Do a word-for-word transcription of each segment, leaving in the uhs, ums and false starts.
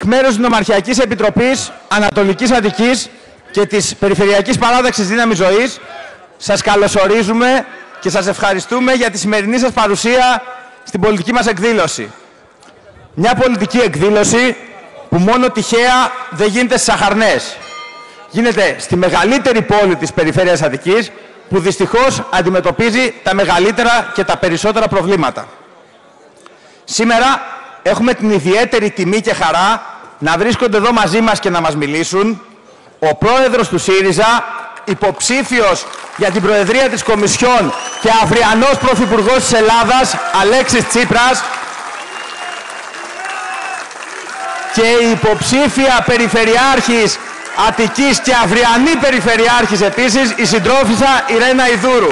μέρους της Νομαρχιακής Επιτροπής Ανατολικής Αττικής και της Περιφερειακής Παράταξης Δύναμης Ζωής, σας καλωσορίζουμε και σας ευχαριστούμε για τη σημερινή σας παρουσία στην πολιτική μας εκδήλωση. Μια πολιτική εκδήλωση που μόνο τυχαία δεν γίνεται στις Αχαρνές. Γίνεται στη μεγαλύτερη πόλη της περιφέρειας Αττικής, που δυστυχώς αντιμετωπίζει τα μεγαλύτερα και τα περισσότερα προβλήματα. Σήμερα έχουμε την ιδιαίτερη τιμή και χαρά να βρίσκονται εδώ μαζί μας και να μας μιλήσουν ο πρόεδρος του ΣΥΡΙΖΑ, υποψήφιος για την Προεδρία της Κομισιόν και αυριανός Πρωθυπουργός της Ελλάδας, Αλέξης Τσίπρας, και η υποψήφια Περιφερειάρχης Αττικής και αυριανή Περιφερειάρχης επίσης, η συντρόφισσα Ιρένα Ιδούρου.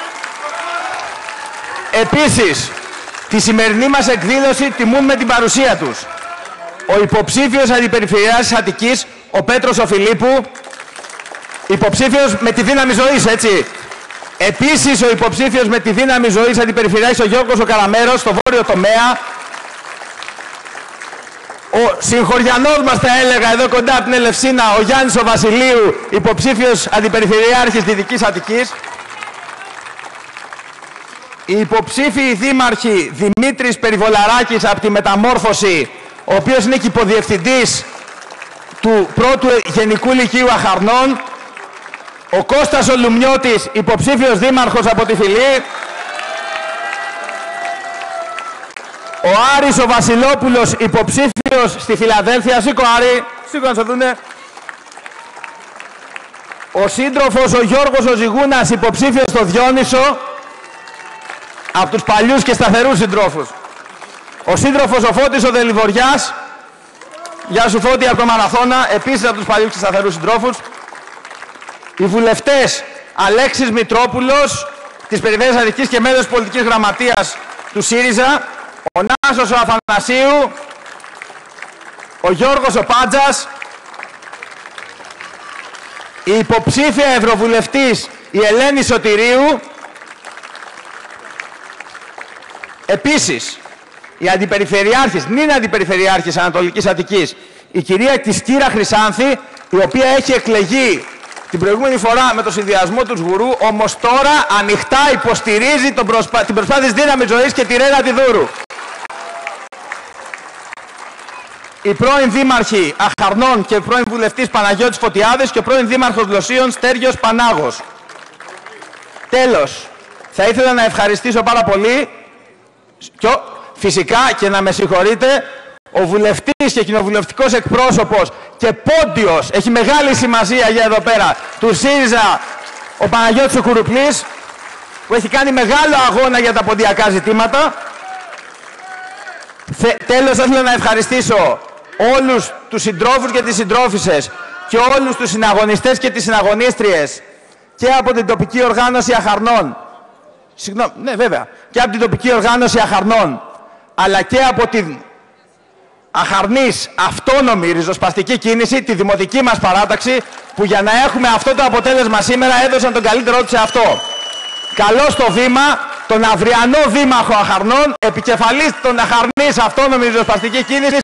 Επίσης, τη σημερινή μας εκδήλωση τιμούν με την παρουσία τους ο υποψήφιος Αντιπεριφερειάρχης Αττικής, ο Πέτρος ο Φιλίππου, υποψήφιος με τη Δύναμη Ζωής, έτσι. Επίσης, ο υποψήφιος με τη Δύναμη Ζωής Αντιπεριφερειάρχης, ο Γιώργος ο Καραμέρος, στο βόρειο τομέα. Ο συγχωριανός μας, θα έλεγα, εδώ κοντά από την Ελευσίνα, ο Γιάννης ο Βασιλείου, υποψήφιος Αντιπεριφερειάρχης Δυτικής Αττικής. Οι υποψήφιοι δήμαρχοι Δημήτρης Περιβολαράκης από τη Μεταμόρφωση, ο οποίος είναι και υποδιευθυντής του πρώτου Γενικού Λυκείου Αχαρνών. Ο Κώστας ο Λουμιώτης, υποψήφιος δήμαρχος από τη Φυλή. Ο Άρης ο Βασιλόπουλος, υποψήφιος στη Φιλαδέλφια. Σήκω, Άρη, σήκω να σε δούνε. Ο σύντροφος ο Γιώργος ο Ζυγούνας, υποψήφιος στο Διόνυσο, από τους παλιούς και σταθερούς συντρόφους. Ο σύντροφος ο Φώτης ο Δελιβοριάς, γεια σου Φώτη, από το Μαραθώνα, επίσης από τους παλιούς και σταθερούς συντρόφους. Οι βουλευτές Αλέξης Μητρόπουλος, της Περιφέρειας Αττικής και μέλος πολιτικής γραμματείας του ΣΥΡΙΖΑ, ο Νάσος ο Αφανασίου, ο Γιώργος ο Πάντζας, η υποψήφια ευρωβουλευτής η Ελένη Σωτηρίου. Επίσης, η Αντιπεριφερειάρχης, νυν Αντιπεριφερειάρχης Ανατολικής Αττικής, η κυρία Κισκύρα Χρυσάνθη, η οποία έχει εκλεγεί την προηγούμενη φορά με το συνδυασμό του Σγουρού, όμως τώρα ανοιχτά υποστηρίζει τον προσπά... την προσπάθεια της Δύναμης Ζωής και τη Ρένα Τιδούρου. Η πρώην δήμαρχη Αχαρνών και πρώην βουλευτής Παναγιώτης Φωτιάδης και ο πρώην δήμαρχος Λοσίων Στέργιος Πανάγος. Τέλος, θα ήθελα να ευχαριστήσω πάρα πολύ και φυσικά και να με συγχωρείτε, ο βουλευτής και κοινοβουλευτικός εκπρόσωπος και πόντιος, έχει μεγάλη σημασία για εδώ πέρα, του ΣΥΡΙΖΑ, ο Παναγιώτης ο Κουρουπλής, που έχει κάνει μεγάλο αγώνα για τα ποντιακά ζητήματα. Θε, τέλος, θα ήθελα να ευχαριστήσω όλους τους συντρόφους και τις συντρόφισσες και όλους τους συναγωνιστές και τις συναγωνίστριες και από την τοπική οργάνωση Αχαρνών, συγγνώμη, ναι βέβαια, και από την τοπική οργάνωση Αχαρνών, αλλά και από την Αχαρνής αυτόνομη ριζοσπαστική κίνηση, τη δημοτική μας παράταξη, που για να έχουμε αυτό το αποτέλεσμα σήμερα έδωσαν τον καλύτερό τους σε αυτό. Καλώ στο βήμα τον αυριανό δήμαρχο Αχαρνών, επικεφαλής των Αχαρνής αυτόνομη ριζοσπαστική κίνηση,